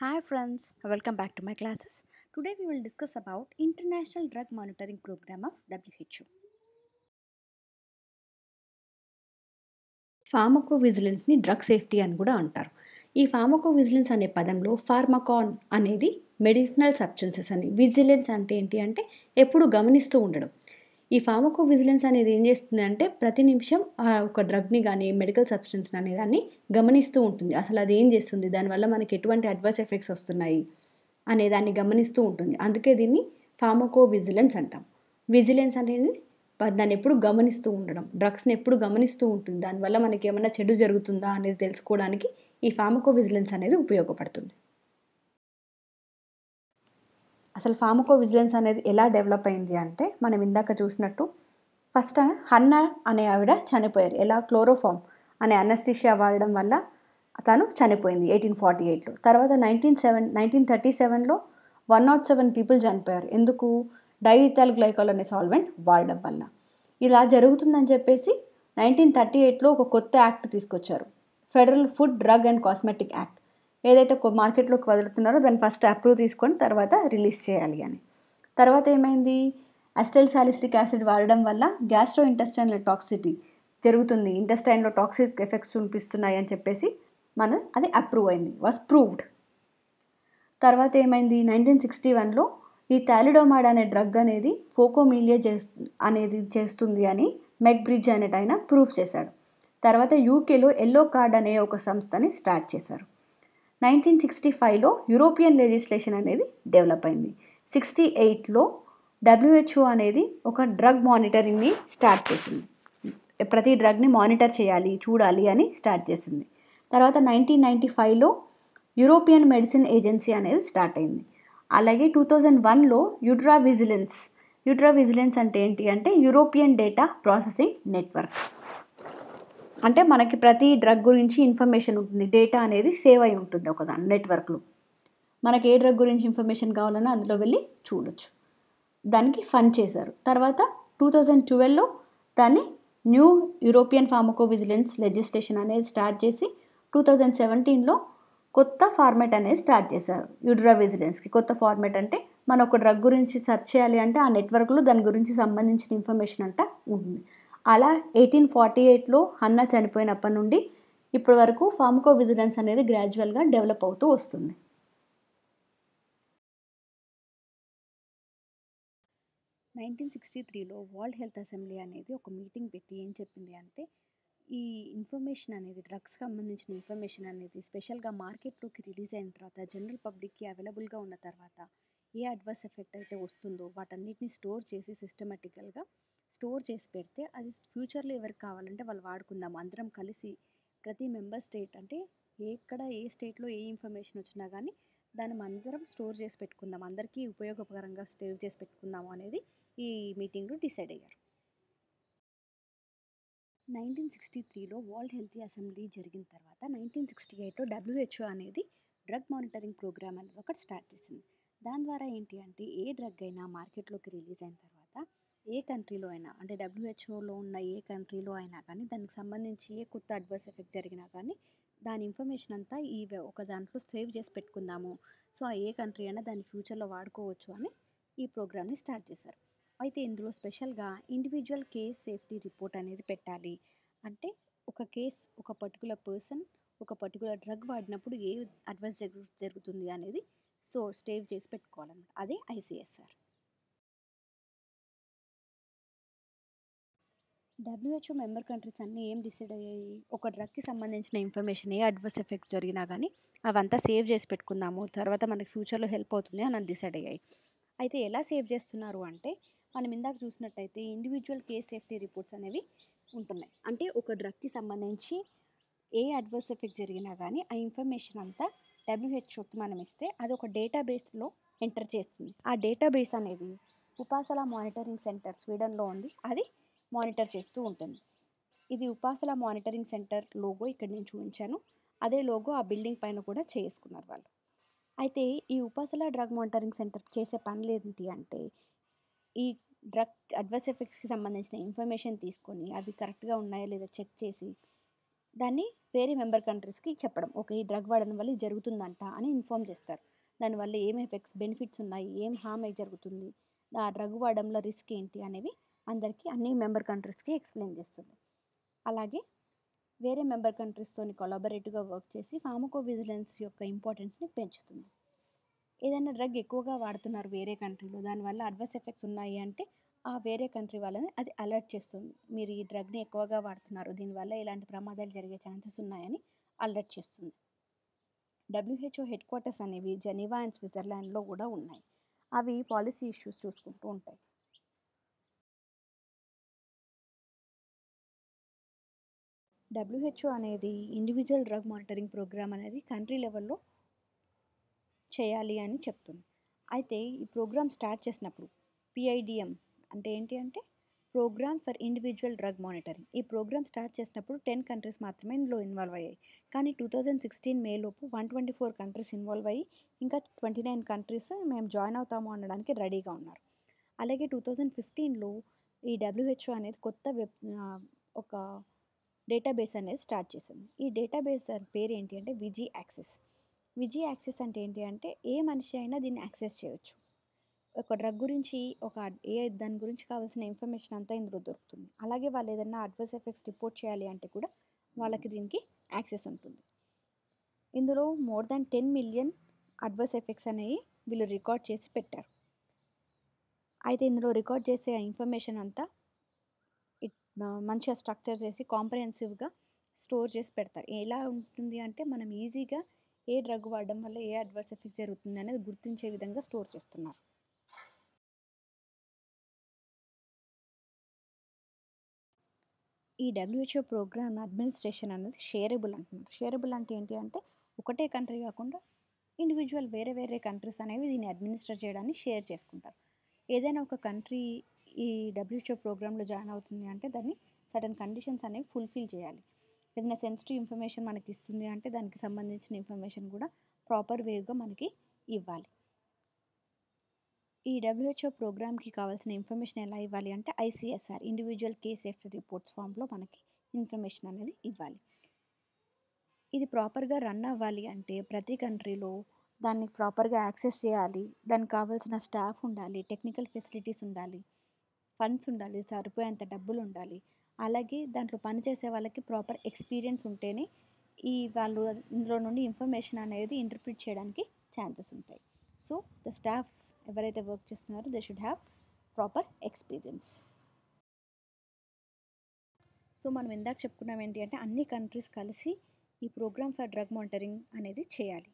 Hi friends, welcome back to my classes. Today we will discuss about International Drug Monitoring Program of WHO. ఫార్మకోవిజిలెన్స్ని drug safety అని కూడా అంటారు. ఈ pharmacovigilance అనే పదంలో ఫార్మకాన్ అనేది మెడిసినల్ సబ్స్టెన్సెస్ అని, విజిలెన్స్ అంటే ఏంటి అంటే ఎప్పుడు గమనిస్తూ ఉండడం. ఈ ఫార్మకోవిజిలెన్స్ అనేది ఏం చేస్తుంది అంటే ప్రతి నిమిషం ఒక డ్రగ్ని కానీ మెడికల్ సబ్స్టెన్స్ అనే దాన్ని గమనిస్తూ ఉంటుంది. అసలు అది ఏం చేస్తుంది, దానివల్ల మనకి ఎటువంటి అడ్వర్స్ ఎఫెక్ట్స్ వస్తున్నాయి అనే దాన్ని గమనిస్తూ ఉంటుంది. అందుకే దీన్ని ఫార్మకోవిజిలెన్స్ అంటాం. విజిలెన్స్ అనేది దాన్ని ఎప్పుడు గమనిస్తూ ఉండడం, డ్రగ్స్ని ఎప్పుడు గమనిస్తూ ఉంటుంది. దానివల్ల మనకి ఏమైనా చెడు జరుగుతుందా అనేది తెలుసుకోవడానికి ఈ ఫార్మకోవిజిలెన్స్ అనేది ఉపయోగపడుతుంది. అసలు ఫార్మకోవిజిలెన్స్ అనేది ఎలా డెవలప్ అయింది అంటే మనం ఇందాక చూసినట్టు ఫస్ట్ హన్నా అనే ఆవిడ చనిపోయారు. ఎలా? క్లోరోఫామ్ అనే అనస్థీషియా వాడడం వల్ల తను చనిపోయింది 1848లో. తర్వాత 1937లో 107 పీపుల్ చనిపోయారు. ఎందుకు? డైఇథైల్ గ్లైకాల్ అనే సాల్వెంట్ వాడడం వల్ల. ఇలా జరుగుతుందని చెప్పేసి 1938లో ఒక కొత్త యాక్ట్ తీసుకొచ్చారు, federal food drug and cosmetic act. ఏదైతే మార్కెట్లోకి వదులుతున్నారో దాన్ని ఫస్ట్ అప్రూవ్ తీసుకొని తర్వాత రిలీజ్ చేయాలి అని. తర్వాత ఏమైంది? అస్టైల్ సాలిసిలిక్ యాసిడ్ వాడడం వల్ల గ్యాస్ట్రో ఇంటెస్టైనల్ టాక్సిటీ జరుగుతుంది, ఇంటెస్టైన్లో టాక్సిక్ ఎఫెక్ట్స్ చూపిస్తున్నాయి అని చెప్పేసి అది అప్రూవ్ అయింది, వాస్ ప్రూవ్డ్. తర్వాత ఏమైంది? 1961లో ఈ థాలిడోమాడ్ అనే డ్రగ్ అనేది ఫోకోమీలియా అనేది చేస్తుంది అని మెక్బ్రిడ్జ్ అనేట ఆయన ప్రూవ్ చేశాడు. తర్వాత యూకేలో ఎల్లో కార్డ్ అనే ఒక సంస్థని స్టార్ట్ చేశారు. 1965లో యూరోపియన్ లెజిస్లేషన్ అనేది డెవలప్ అయింది. 68లో WHO అనేది ఒక డ్రగ్ మానిటరింగ్ని స్టార్ట్ చేసింది. ప్రతి డ్రగ్ని మానిటర్ చేయాలి, చూడాలి అని స్టార్ట్ చేసింది. తర్వాత 1995లో యూరోపియన్ మెడిసిన్ ఏజెన్సీ అనేది స్టార్ట్ అయింది. అలాగే 2001లో యూట్రా విజిలెన్స్ అంటే ఏంటి అంటే యూరోపియన్ డేటా ప్రాసెసింగ్ నెట్వర్క్. అంటే మనకి ప్రతి డ్రగ్ గురించి ఇన్ఫర్మేషన్ ఉంటుంది, డేటా అనేది సేవ్ అయి ఉంటుంది ఒక నెట్వర్క్లో. మనకి ఏ డ్రగ్ గురించి ఇన్ఫర్మేషన్ కావాలన్నా అందులో వెళ్ళి చూడొచ్చు. దానికి ఫండ్ చేశారు. తర్వాత 2012లో దాన్ని న్యూ యూరోపియన్ ఫార్మకోవిజిలెన్స్ లెజిస్లేషన్ అనేది స్టార్ట్ చేసి 2017లో కొత్త ఫార్మాట్ అనేది స్టార్ట్ చేశారు. యూట్రా విజిలెన్స్కి కొత్త ఫార్మాట్ అంటే మనం ఒక డ్రగ్ గురించి సెర్చ్ చేయాలి అంటే ఆ నెట్వర్క్లో దాని గురించి సంబంధించిన ఇన్ఫర్మేషన్ అంతా ఉంటుంది. అలా 1848లో హన్నా చనిపోయినప్పటి నుండి ఇప్పటి వరకు ఫార్మకోవిజిలెన్స్ అనేది గ్రాడ్యువల్గా డెవలప్ అవుతూ వస్తుంది. 1963లో వరల్డ్ హెల్త్ అసెంబ్లీ అనేది ఒక మీటింగ్ పెట్టి ఏం చెప్పింది అంటే ఈ ఇన్ఫర్మేషన్ అనేది డ్రగ్స్కి సంబంధించిన ఇన్ఫర్మేషన్ అనేది స్పెషల్గా మార్కెట్లోకి రిలీజ్ అయిన తర్వాత జనరల్ పబ్లిక్కి అవైలబుల్గా ఉన్న తర్వాత ఏ అడ్వర్స్ ఎఫెక్ట్ అయితే వస్తుందో వాటన్నిటిని స్టోర్ చేసి సిస్టమేటికల్గా స్టోర్ చేసి పెడితే అది ఫ్యూచర్లో ఎవరికి కావాలంటే వాళ్ళు వాడుకుందాం, అందరం కలిసి ప్రతి మెంబర్ స్టేట్ అంటే ఏ స్టేట్లో ఏ ఇన్ఫర్మేషన్ వచ్చినా కానీ దాన్ని అందరం స్టోర్ చేసి పెట్టుకుందాం, అందరికీ ఉపయోగకరంగా స్టోర్ చేసి పెట్టుకుందాము అనేది ఈ మీటింగ్లో డిసైడ్ అయ్యారు. 1963లో వరల్డ్ హెల్త్ అసెంబ్లీ జరిగిన తర్వాత 1968లో WHO అనేది డ్రగ్ మానిటరింగ్ ప్రోగ్రామ్ అనేది ఒకటి స్టార్ట్ చేసింది. దాని ద్వారా ఏంటి అంటే ఏ డ్రగ్ అయినా మార్కెట్లోకి రిలీజ్ అయిన తర్వాత ఏ కంట్రీలో అయినా అంటే WHOలో ఉన్న ఏ కంట్రీలో అయినా కానీ దానికి సంబంధించి ఏ కొత్త అడ్వర్స్ ఎఫెక్ట్ జరిగినా కానీ దాని ఇన్ఫర్మేషన్ అంతా ఒక దాంట్లో సేవ్ చేసి పెట్టుకుందాము, సో ఏ కంట్రీ అయినా దాన్ని ఫ్యూచర్లో వాడుకోవచ్చు అని ఈ ప్రోగ్రామ్ని స్టార్ట్ చేశారు. అయితే ఇందులో స్పెషల్గా ఇండివిజువల్ కేస్ సేఫ్టీ రిపోర్ట్ అనేది పెట్టాలి. అంటే ఒక పర్టికులర్ పర్సన్ ఒక పర్టికులర్ డ్రగ్ వాడినప్పుడు ఏ అడ్వర్స్ జరుగుతుంది అనేది సేవ్ చేసి పెట్టుకోవాలన్నమాట. అదే ICSR. WHO మెంబర్ కంట్రీస్ అన్నీ ఏం డిసైడ్ అయ్యాయి? ఒక డ్రగ్కి సంబంధించిన ఇన్ఫర్మేషన్ ఏ అడ్వర్స్ ఎఫెక్ట్స్ జరిగినా కానీ అవంతా సేవ్ చేసి పెట్టుకుందాము, తర్వాత మనకి ఫ్యూచర్లో హెల్ప్ అవుతుంది అని డిసైడ్ అయ్యాయి. అయితే ఎలా సేవ్ చేస్తున్నారు అంటే మనం ఇందాక చూసినట్టయితే ఇండివిజువల్ కేస్ సేఫ్టీ రిపోర్ట్స్ అనేవి ఉంటున్నాయి. అంటే ఒక డ్రగ్కి సంబంధించి ఏ అడ్వర్స్ ఎఫెక్ట్ జరిగినా కానీ ఆ ఇన్ఫర్మేషన్ అంతా WHOకి మనం ఇస్తే అది ఒక డేటాబేస్లో ఎంటర్ చేస్తుంది. ఆ డేటాబేస్ అనేది ఉపాసల మానిటరింగ్ సెంటర్ స్వీడన్లో ఉంది, అది మానిటర్ చేస్తూ ఉంటుంది. ఇది ఉపాసల మానిటరింగ్ సెంటర్ లోగో ఇక్కడ నేను చూపించాను, అదే లోగో ఆ బిల్డింగ్ పైన కూడా చేసుకున్నారు వాళ్ళు. అయితే ఈ ఉపాసల డ్రగ్ మానిటరింగ్ సెంటర్ చేసే పనులు ఏంటి అంటే ఈ డ్రగ్ అడ్వర్స్ ఎఫెక్ట్స్కి సంబంధించిన ఇన్ఫర్మేషన్ తీసుకొని అవి కరెక్ట్గా ఉన్నాయా లేదా చెక్ చేసి దాన్ని వేరే మెంబర్ కంట్రీస్కి చెప్పడం, ఓకే ఈ డ్రగ్ వాడడం వల్ల ఇది జరుగుతుందంట అని ఇన్ఫామ్ చేస్తారు. దానివల్ల ఏం ఎఫెక్ట్స్ బెనిఫిట్స్ ఉన్నాయి, ఏం హామ్ జరుగుతుంది, ఆ డ్రగ్ వాడడంలో రిస్క్ ఏంటి అనేవి అందరికీ అన్ని మెంబర్ కంట్రీస్కి ఎక్స్ప్లెయిన్ చేస్తుంది. అలాగే వేరే మెంబర్ కంట్రీస్తోని కొలాబరేటివ్గా వర్క్ చేసి ఫార్మకో విజిలెన్స్ యొక్క ఇంపార్టెన్స్ని పెంచుతుంది. ఏదైనా డ్రగ్ ఎక్కువగా వాడుతున్నారు వేరే కంట్రీలో, దానివల్ల అడ్వర్స్ ఎఫెక్ట్స్ ఉన్నాయి అంటే ఆ వేరే కంట్రీ వాళ్ళని అది అలర్ట్ చేస్తుంది. మీరు ఈ డ్రగ్ని ఎక్కువగా వాడుతున్నారు, దీనివల్ల ఇలాంటి ప్రమాదాలు జరిగే ఛాన్సెస్ ఉన్నాయని అలర్ట్ చేస్తుంది. డబ్ల్యూహెచ్ఓ హెడ్ క్వార్టర్స్ అనేవి జెనీవా అండ్ స్విట్జర్లాండ్లో కూడా ఉన్నాయి. అవి పాలసీ ఇష్యూస్ చూసుకుంటూ ఉంటాయి. డబ్ల్యూహెచ్ఓ అనేది ఇండివిజువల్ డ్రగ్ మానిటరింగ్ ప్రోగ్రామ్ అనేది కంట్రీ లెవెల్లో చేయాలి అని చెప్తుంది. అయితే ఈ ప్రోగ్రామ్ స్టార్ట్ చేసినప్పుడు పిఐడిఎం అంటే ఏంటి అంటే programme for individual drug monitoring, ఈ ప్రోగ్రామ్ స్టార్ట్ చేసినప్పుడు 10 కంట్రీస్ మాత్రమే ఇందులో ఇన్వాల్వ్ అయ్యాయి. కానీ 2016 మేలోపు 124 కంట్రీస్ ఇన్వాల్వ్ అయ్యి ఇంకా 29 కంట్రీస్ మేము జాయిన్ అవుతాము అనడానికి రెడీగా ఉన్నారు. అలాగే 2015లో ఈ డబ్ల్యూహెచ్ఓ అనేది కొత్త ఒక డేటాబేస్ అనేది స్టార్ట్ చేసింది. ఈ డేటాబేస్ పేరు ఏంటి అంటే విజీ యాక్సెస్. విజీ యాక్సెస్ అంటే ఏంటి అంటే ఏ మనిషి అయినా దీన్ని యాక్సెస్ చేయొచ్చు. ఒక డ్రగ్ గురించి దాని గురించి కావాల్సిన ఇన్ఫర్మేషన్ అంతా ఇందులో దొరుకుతుంది. అలాగే వాళ్ళు ఏదైనా అడ్వర్స్ ఎఫెక్ట్స్ రిపోర్ట్ చేయాలి అంటే కూడా వాళ్ళకి దీనికి యాక్సెస్ ఉంటుంది. ఇందులో more than 10 million adverse effects అనేవి వీళ్ళు రికార్డ్ చేసి పెట్టారు. అయితే ఇందులో రికార్డ్ చేసే ఇన్ఫర్మేషన్ అంతా మంచిగా స్ట్రక్చర్ చేసి కాంప్రహెన్సివ్గా స్టోర్ చేసి పెడతారు. ఎలా ఉంటుంది అంటే మనం ఈజీగా ఏ డ్రగ్ వాడడం వల్ల ఏ అడ్వర్స్ ఎఫెక్ట్ జరుగుతుంది అనేది గుర్తించే విధంగా స్టోర్ చేస్తున్నారు. ఈ డబ్ల్యూహెచ్ఓ ప్రోగ్రామ్ అడ్మినిస్ట్రేషన్ అనేది షేరబుల్ అంటున్నారు. షేరబుల్ అంటే ఏంటి అంటే ఒకటే కంట్రీ కాకుండా ఇండివిజువల్ వేరే వేరే కంట్రీస్ అనేవి దీన్ని అడ్మినిస్టర్ చేయడాన్ని షేర్ చేసుకుంటారు. ఏదైనా ఒక కంట్రీ ఈ డబ్ల్యూహెచ్ఓ ప్రోగ్రాంలో జాయిన్ అవుతుంది అంటే దాన్ని సర్టన్ కండిషన్స్ అనేవి ఫుల్ఫిల్ చేయాలి. ఏదైనా సెన్సిటివ్ ఇన్ఫర్మేషన్ మనకి ఇస్తుంది అంటే దానికి సంబంధించిన ఇన్ఫర్మేషన్ కూడా ప్రాపర్ వేగా మనకి ఇవ్వాలి. ఈ డబ్ల్యూహెచ్ఓ ప్రోగ్రామ్కి కావాల్సిన ఇన్ఫర్మేషన్ ఎలా ఇవ్వాలి అంటే ICSR individual case safety reports ఫామ్లో మనకి ఇన్ఫర్మేషన్ అనేది ఇవ్వాలి. ఇది ప్రాపర్గా రన్ అవ్వాలి అంటే ప్రతి కంట్రీలో దాన్ని ప్రాపర్గా యాక్సెస్ చేయాలి, దానికి కావాల్సిన స్టాఫ్ ఉండాలి, టెక్నికల్ ఫెసిలిటీస్ ఉండాలి, ఫండ్స్ ఉండాలి, సరిపోయేంత డబ్బులు ఉండాలి. అలాగే దాంట్లో పనిచేసే వాళ్ళకి ప్రాపర్ ఎక్స్పీరియన్స్ ఉంటేనే వాళ్ళు ఇందులో నుండి ఇన్ఫర్మేషన్ అనేది ఇంటర్ప్రిట్ చేయడానికి ఛాన్సెస్ ఉంటాయి. సో ద స్టాఫ్ ఎవరైతే వర్క్ చేస్తున్నారో they should have proper experience. So మనం ఇందాక చెప్పుకున్నాం ఏంటి అంటే అన్ని కంట్రీస్ కలిసి ఈ ప్రోగ్రామ్ ఫర్ డ్రగ్ మానిటరింగ్ అనేది చేయాలి.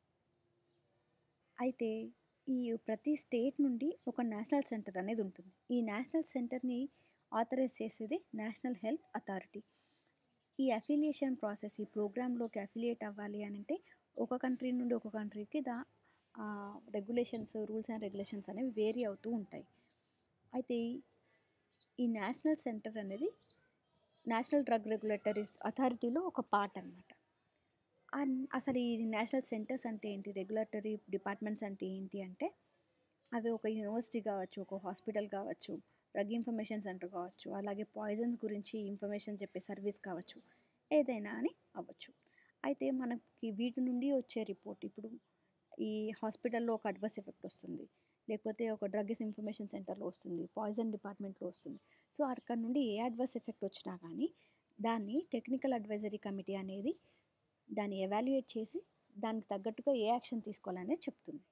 అయితే ఈ ప్రతి స్టేట్ నుండి ఒక నేషనల్ సెంటర్ అనేది ఉంటుంది. ఈ నేషనల్ సెంటర్ని ఆథరైజ్ చేసేది నేషనల్ హెల్త్ అథారిటీ. ఈ అఫిలియేషన్ ప్రాసెస్ ఈ ప్రోగ్రాంలోకి అఫిలియేట్ అవ్వాలి అని అంటే ఒక కంట్రీ నుండి ఒక కంట్రీకి రెగ్యులేషన్స్ రూల్స్ అండ్ రెగ్యులేషన్స్ అనేవి వేరీ అవుతూ ఉంటాయి. అయితే ఈ నేషనల్ సెంటర్ అనేది నేషనల్ డ్రగ్ రెగ్యులేటరీ అథారిటీలో ఒక పార్ట్ అనమాట. అసలు ఈ నేషనల్ సెంటర్స్ అంటే ఏంటి, రెగ్యులేటరీ డిపార్ట్మెంట్స్ అంటే ఏంటి అంటే అవి ఒక యూనివర్సిటీ కావచ్చు, ఒక హాస్పిటల్ కావచ్చు, డ్రగ్ ఇన్ఫర్మేషన్ సెంటర్ కావచ్చు, అలాగే పాయిజన్స్ గురించి ఇన్ఫర్మేషన్ చెప్పే సర్వీస్ కావచ్చు, ఏదైనా అని అవ్వచ్చు. అయితే మనకి వీటి నుండి వచ్చే రిపోర్ట్ ఇప్పుడు ఈ హాస్పిటల్లో ఒక అడ్వర్స్ ఎఫెక్ట్ వస్తుంది, లేకపోతే ఒక డ్రగ్ ఇన్ఫర్మేషన్ సెంటర్లో వస్తుంది, పాయిజన్ డిపార్ట్మెంట్లో వస్తుంది. సో అక్కడ నుండి ఏ అడ్వర్స్ ఎఫెక్ట్ వచ్చినా కానీ దాన్ని టెక్నికల్ అడ్వైజరీ కమిటీ అనేది దాన్ని ఎవాల్యుయేట్ చేసి దానికి తగ్గట్టుగా ఏ యాక్షన్ తీసుకోవాలనేది చెప్తుంది.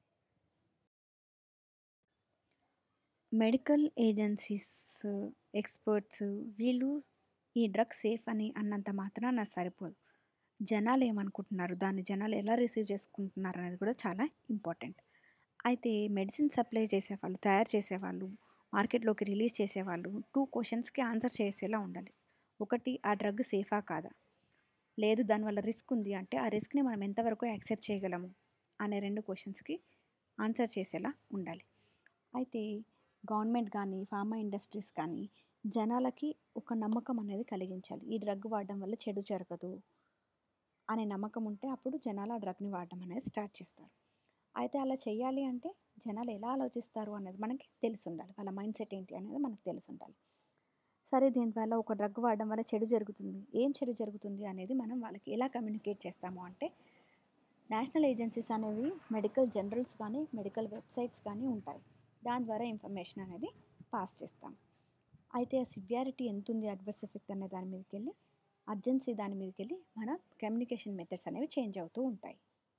మెడికల్ ఏజెన్సీస్ ఎక్స్పర్ట్స్ వీళ్ళు ఈ డ్రగ్ సేఫ్ అని అన్నంత మాత్రాన సరిపోదు. జనాలు ఏమనుకుంటున్నారు, దాన్ని జనాలు ఎలా రిసీవ్ చేసుకుంటున్నారు అనేది కూడా చాలా ఇంపార్టెంట్. అయితే మెడిసిన్ సప్లై చేసేవాళ్ళు, తయారు చేసేవాళ్ళు, మార్కెట్లోకి రిలీజ్ చేసేవాళ్ళు 2 క్వశ్చన్స్కి ఆన్సర్ చేసేలా ఉండాలి. ఒకటి, ఆ డ్రగ్ సేఫా కాదా, లేదు దానివల్ల రిస్క్ ఉంది అంటే ఆ రిస్క్ని మనం ఎంతవరకు యాక్సెప్ట్ చేయగలము అనే 2 క్వశ్చన్స్కి ఆన్సర్ చేసేలా ఉండాలి. అయితే గవర్నమెంట్ కానీ ఫార్మా ఇండస్ట్రీస్ కానీ జనాలకి ఒక నమ్మకం అనేది కలిగించాలి. ఈ డ్రగ్ వాడడం వల్ల చెడు జరగదు అనే నమ్మకం ఉంటే అప్పుడు జనాలు ఆ డ్రగ్ని వాడడం అనేది స్టార్ట్ చేస్తారు. అయితే అలా చేయాలి అంటే జనాలు ఎలా ఆలోచిస్తారు అనేది మనకి తెలిసి ఉండాలి, వాళ్ళ మైండ్ సెట్ ఏంటి అనేది మనకు తెలిసి ఉండాలి. సరే దీనివల్ల ఒక డ్రగ్ వాడడం వల్ల చెడు జరుగుతుంది, ఏం చెడు జరుగుతుంది అనేది మనం వాళ్ళకి ఎలా కమ్యూనికేట్ చేస్తాము అంటే, నేషనల్ ఏజెన్సీస్ అనేవి మెడికల్ జర్నల్స్ కానీ మెడికల్ వెబ్సైట్స్ కానీ ఉంటాయి. దాని ద్వారా ఇన్ఫర్మేషన్ అనేది పాస్ చేస్తాం. అయితే ఆ సివియారిటీ ఎంత ఉంది అడ్వర్స్ ఎఫెక్ట్ అనే దాని మీదకి వెళ్ళి, అర్జెన్సీ దాని మీదకి వెళ్ళి మన కమ్యూనికేషన్ మెథడ్స్ అనేవి చేంజ్ అవుతూ ఉంటాయి.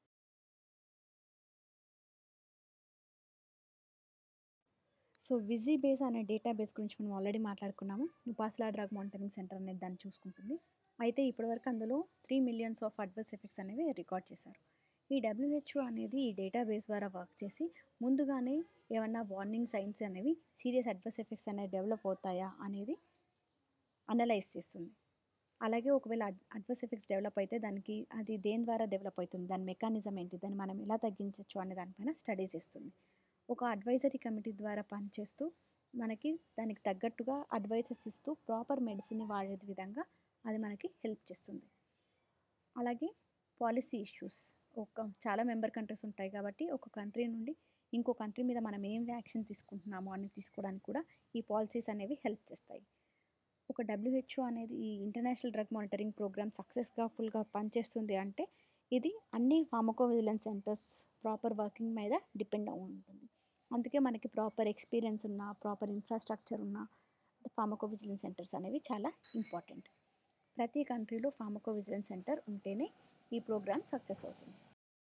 సో విజీబేస్ అనే డేటాబేస్ గురించి మనం ఆల్రెడీ మాట్లాడుకున్నాము. నుపాస్లా డ్రగ్ మానిటరింగ్ సెంటర్ అనేది దాన్ని చూసుకుంటుంది. అయితే ఇప్పటివరకు అందులో 3 మిలియన్స్ ఆఫ్ అడ్వర్స్ ఎఫెక్ట్స్ అనేవి రికార్డ్ చేశారు. ఈ డబ్ల్యూహెచ్ఓ అనేది ఈ డేటాబేస్ ద్వారా వర్క్ చేసి ముందుగానే ఏమన్నా వార్నింగ్ సైన్స్ అనేవి సీరియస్ అడ్వర్స్ ఎఫెక్ట్స్ అనేవి డెవలప్ అవుతాయా అనేది అనలైజ్ చేస్తుంది. అలాగే ఒకవేళ అడ్వర్స్ ఎఫెక్ట్స్ డెవలప్ అయితే దానికి అది దేని ద్వారా డెవలప్ అవుతుంది, దాని మెకానిజం ఏంటి, దాన్ని మనం ఎలా తగ్గించవచ్చు అనే దానిపైన స్టడీ చేస్తుంది. ఒక అడ్వైజరీ కమిటీ ద్వారా పనిచేస్తూ మనకి దానికి తగ్గట్టుగా అడ్వైజెస్ ఇస్తూ ప్రాపర్ మెడిసిన్ని వాడే విధంగా అది మనకి హెల్ప్ చేస్తుంది. అలాగే పాలసీ ఇష్యూస్, చాలా మెంబర్ కంట్రీస్ ఉంటాయి కాబట్టి ఒక కంట్రీ నుండి ఇంకో కంట్రీ మీద మనం ఏం యాక్షన్ తీసుకుంటున్నామో అని తీసుకోవడానికి కూడా ఈ పాలసీస్ అనేవి హెల్ప్ చేస్తాయి. ఒక డబ్ల్యూహెచ్ఓ అనేది ఈ ఇంటర్నేషనల్ డ్రగ్ మానిటరింగ్ ప్రోగ్రామ్ సక్సెస్గా ఫుల్గా పనిచేస్తుంది అంటే ఇది అన్ని ఫార్మకోవిజిలెన్స్ సెంటర్స్ ప్రాపర్ వర్కింగ్ మీద డిపెండ్ అయి ఉంటుంది. అందుకే మనకి ప్రాపర్ ఎక్స్పీరియన్స్ ఉన్న, ప్రాపర్ ఇన్ఫ్రాస్ట్రక్చర్ ఉన్న ఫార్మకోవిజిలెన్స్ సెంటర్స్ అనేవి చాలా ఇంపార్టెంట్. ప్రతి కంట్రీలో ఫార్మకోవిజిలెన్స్ సెంటర్ ఉంటేనే ఈ ప్రోగ్రామ్ సక్సెస్ అవుతుంది.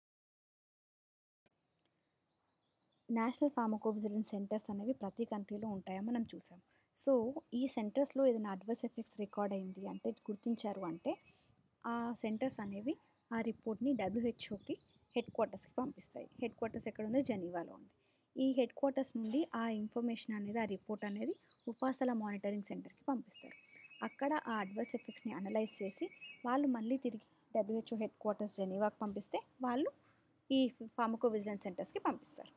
నేషనల్ ఫార్మకోవిజిలెన్స్ సెంటర్స్ అనేవి ప్రతి కంట్రీలో ఉంటాయని మనం చూసాం. సో ఈ సెంటర్స్లో ఏదైనా అడ్వర్స్ ఎఫెక్ట్స్ రికార్డ్ అయింది అంటే, గుర్తించారు అంటే, ఆ సెంటర్స్ అనేవి ఆ రిపోర్ట్ని డబ్ల్యూహెచ్ఓకి హెడ్ క్వార్టర్స్కి పంపిస్తాయి. హెడ్ క్వార్టర్స్ ఎక్కడ ఉంది? జెనీవాలో ఉంది. ఈ హెడ్ క్వార్టర్స్ నుండి ఆ ఇన్ఫర్మేషన్ అనేది, ఆ రిపోర్ట్ అనేది ఉపాసల మానిటరింగ్ సెంటర్కి పంపిస్తారు. అక్కడ ఆ అడ్వర్స్ ఎఫెక్ట్స్ని అనలైజ్ చేసి వాళ్ళు మళ్ళీ తిరిగి డబ్ల్యూహెచ్ఓ హెడ్ క్వార్టర్స్ జెనీవాకి పంపిస్తే వాళ్ళు ఈ ఫార్మకోవిజిలెన్స్ సెంటర్స్కి పంపిస్తారు.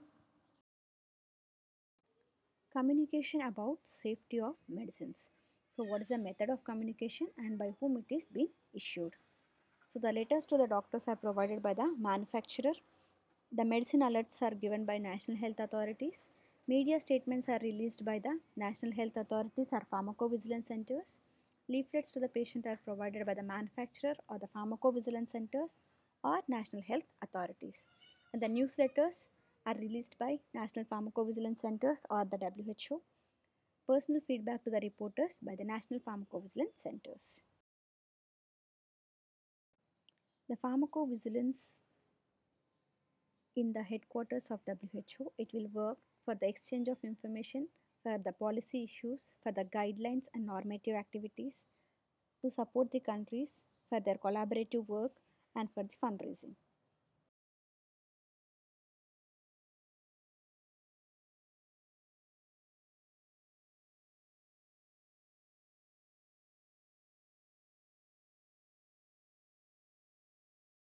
Communication about safety of medicines. So what is the method of communication and by whom it is being issued? So the letters to the doctors are provided by the manufacturer. The medicine alerts are given by national health authorities. Media statements are released by the national health authorities or pharmacovigilance centers. Leaflets to the patient are provided by the manufacturer or the pharmacovigilance centers or national health authorities. And the newsletters are released by national pharmacovigilance centers or the WHO. Personal feedback to the reporters by the national pharmacovigilance centers. The pharmacovigilance in the headquarters of WHO, it will work for the exchange of information, for the policy issues, for the guidelines and normative activities, to support the countries for their collaborative work and for the fundraising.